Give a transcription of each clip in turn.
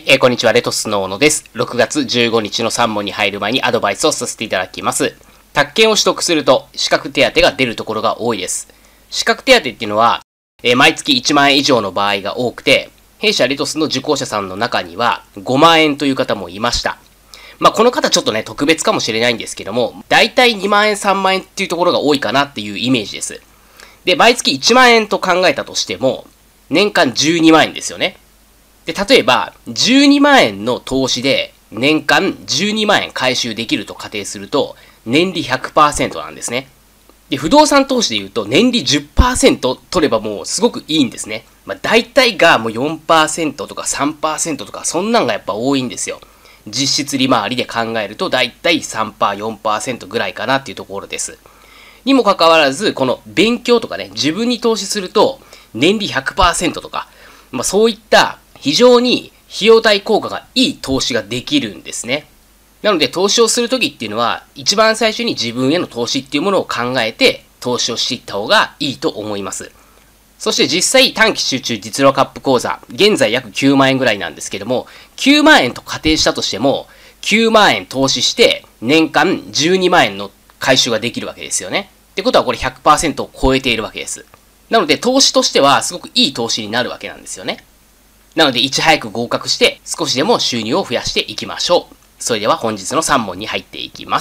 こんにちは。レトスの大野です。6月15日の3問に入る前にアドバイスをさせていただきます。宅建を取得すると、資格手当が出るところが多いです。資格手当っていうのは、毎月1万円以上の場合が多くて、弊社レトスの受講者さんの中には5万円という方もいました。この方ちょっとね、特別かもしれないんですけども、だいたい2万円、3万円っていうところが多いかなっていうイメージです。で、毎月1万円と考えたとしても、年間12万円ですよね。で、例えば、12万円の投資で年間12万円回収できると仮定すると、年利 100% なんですね。で、不動産投資で言うと、年利 10% 取ればもうすごくいいんですね。大体がもう 4% とか 3% とか、そんなんがやっぱ多いんですよ。実質利回りで考えると、大体 3%、4% ぐらいかなっていうところです。にもかかわらず、この勉強とかね、自分に投資すると、年利 100% とか、そういった非常に費用対効果がいい投資ができるんですね。なので投資をするときっていうのは、一番最初に自分への投資っていうものを考えて投資をしていった方がいいと思います。そして実際短期集中実力アップ講座、現在約9万円ぐらいなんですけども、9万円と仮定したとしても、9万円投資して年間12万円の回収ができるわけですよね。ってことはこれ 100% を超えているわけです。なので投資としてはすごくいい投資になるわけなんですよね。なので、いち早く合格して、少しでも収入を増やしていきましょう。それでは本日の3問に入っていきます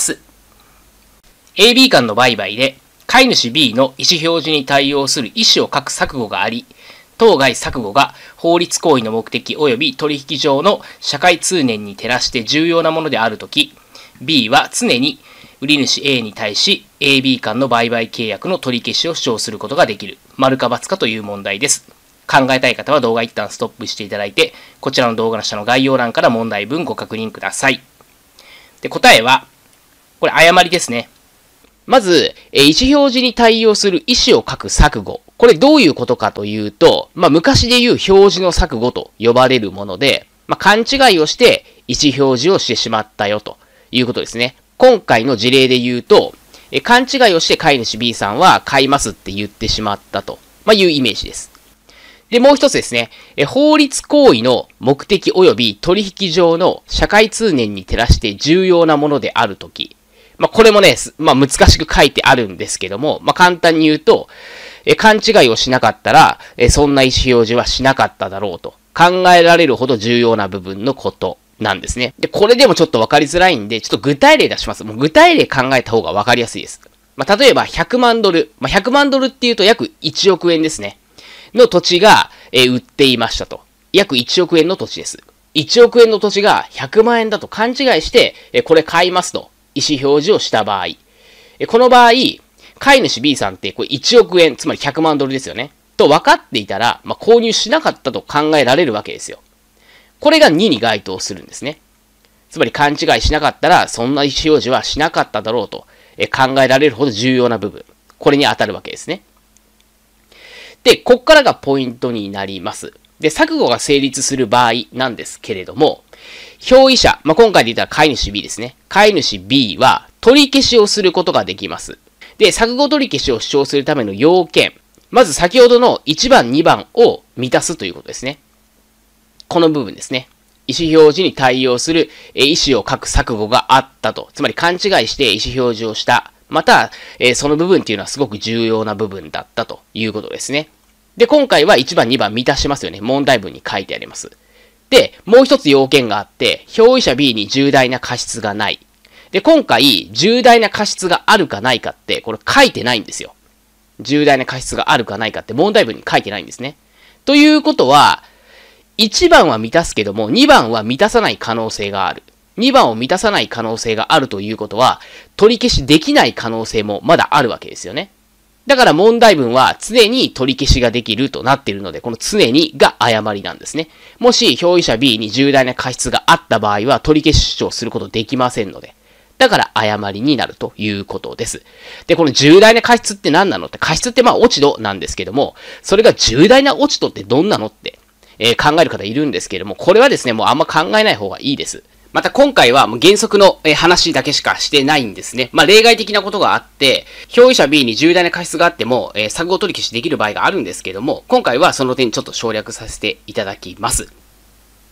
。AB 間の売買で、買い主 B の意思表示に対応する意思を書く錯誤があり、当該錯誤が法律行為の目的及び取引上の社会通念に照らして重要なものであるとき、B は常に売り主 A に対し AB 間の売買契約の取り消しを主張することができる。丸か×かという問題です。考えたい方は動画一旦ストップしていただいて、こちらの動画の下の概要欄から問題文ご確認ください。で、答えは、これ誤りですね。まず、意思表示に対応する意思を書く錯誤。これどういうことかというと、昔で言う表示の錯誤と呼ばれるもので、勘違いをして意思表示をしてしまったよということですね。今回の事例で言うと、勘違いをして買い主 B さんは買いますって言ってしまったというイメージです。で、もう一つですね、法律行為の目的及び取引上の社会通念に照らして重要なものであるとき。これもね、難しく書いてあるんですけども、簡単に言うと、勘違いをしなかったら、そんな意思表示はしなかっただろうと考えられるほど重要な部分のことなんですね。で、これでもちょっとわかりづらいんで、ちょっと具体例出します。もう具体例考えた方がわかりやすいです。例えば100万ドル。100万ドルっていうと約1億円ですね。の土地が、売っていましたと。約1億円の土地です。1億円の土地が100万円だと勘違いして、これ買いますと意思表示をした場合。この場合、買い主 B さんってこれ1億円、つまり100万ドルですよね。と分かっていたら、購入しなかったと考えられるわけですよ。これが2に該当するんですね。つまり勘違いしなかったら、そんな意思表示はしなかっただろうと考えられるほど重要な部分。これに当たるわけですね。で、こっからがポイントになります。で、錯誤が成立する場合なんですけれども、表意者、今回で言ったら買い主 B ですね。買い主 B は取り消しをすることができます。で、錯誤取り消しを主張するための要件。まず先ほどの1番、2番を満たすということですね。この部分ですね。意思表示に対応する意思を書く錯誤があったと。つまり勘違いして意思表示をした。また、その部分っていうのはすごく重要な部分だったということですね。で、今回は1番、2番満たしますよね。問題文に書いてあります。で、もう一つ要件があって、表意者 B に重大な過失がない。で、今回、重大な過失があるかないかって、これ書いてないんですよ。重大な過失があるかないかって問題文に書いてないんですね。ということは、1番は満たすけども、2番は満たさない可能性がある。2番を満たさない可能性があるということは、取り消しできない可能性もまだあるわけですよね。だから問題文は常に取り消しができるとなっているので、この常にが誤りなんですね。もし表意者 B に重大な過失があった場合は取り消し主張することできませんので。だから誤りになるということです。で、この重大な過失って何なのって、過失って落ち度なんですけども、それが重大な落ち度ってどんなのって、考える方いるんですけれども、これはですね、もうあんま考えない方がいいです。また今回はもう原則の話だけしかしてないんですね。例外的なことがあって、表意者 B に重大な過失があっても、錯誤取り消しできる場合があるんですけども、今回はその点ちょっと省略させていただきます。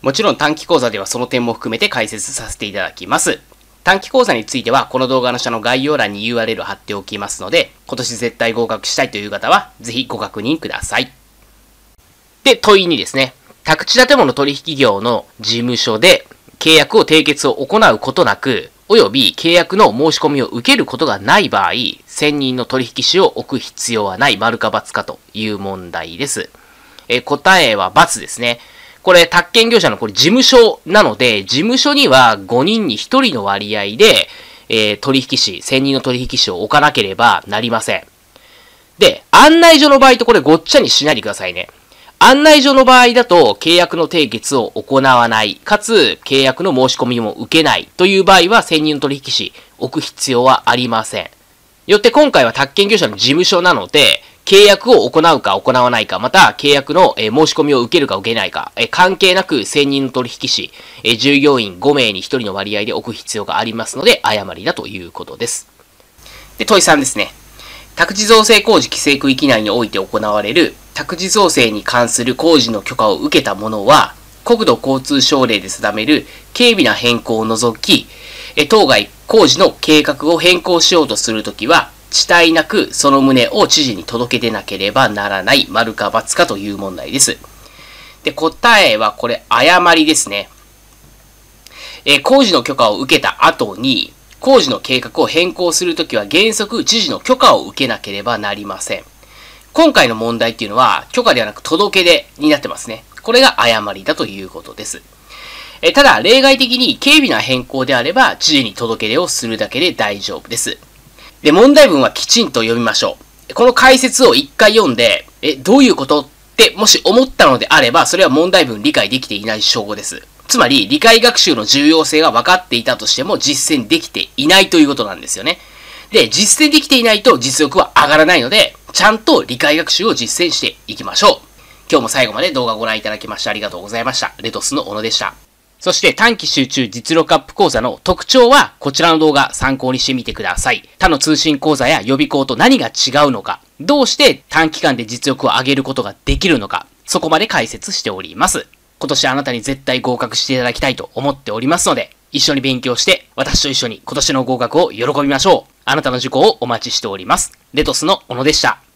もちろん短期講座ではその点も含めて解説させていただきます。短期講座についてはこの動画の下の概要欄に URL を貼っておきますので、今年絶対合格したいという方はぜひご確認ください。で、問い2ですね。宅地建物取引業の事務所で契約を締結を行うことなく、および契約の申し込みを受けることがない場合、専任の取引士を置く必要はない、丸か×かという問題です。答えは×ですね。これ、宅建業者の事務所なので、事務所には5人に1人の割合で、取引士、専任の取引士を置かなければなりません。で、案内所の場合とこれごっちゃにしないでくださいね。案内所の場合だと契約の締結を行わない、かつ契約の申し込みも受けないという場合は専任の取引士置く必要はありません。よって今回は宅建業者の事務所なので、契約を行うか行わないか、また契約の申し込みを受けるか受けないか、関係なく専任の取引士、従業員5名に1人の割合で置く必要がありますので、誤りだということです。で、問い3ですね。宅地造成工事規制区域内において行われる宅地造成に関する工事の許可を受けた者は、国土交通省令で定める軽微な変更を除き、当該工事の計画を変更しようとするときは、遅滞なくその旨を知事に届け出なければならない、丸か×かという問題です。で、答えはこれ、誤りですね。工事の許可を受けた後に、工事の計画を変更するときは原則知事の許可を受けなければなりません。今回の問題っていうのは許可ではなく届け出になってますね。これが誤りだということです。ただ例外的に軽微な変更であれば知事に届け出をするだけで大丈夫です。で、問題文はきちんと読みましょう。この解説を一回読んで、どういうことってもし思ったのであれば、それは問題文理解できていない証拠です。つまり、理解学習の重要性が分かっていたとしても実践できていないということなんですよね。で、実践できていないと実力は上がらないので、ちゃんと理解学習を実践していきましょう。今日も最後まで動画をご覧いただきましてありがとうございました。レトスの小野でした。そして短期集中実力アップ講座の特徴はこちらの動画参考にしてみてください。他の通信講座や予備校と何が違うのか、どうして短期間で実力を上げることができるのか、そこまで解説しております。今年あなたに絶対合格していただきたいと思っておりますので、一緒に勉強して、私と一緒に今年の合格を喜びましょう。あなたの受講をお待ちしております。レトスの小野でした。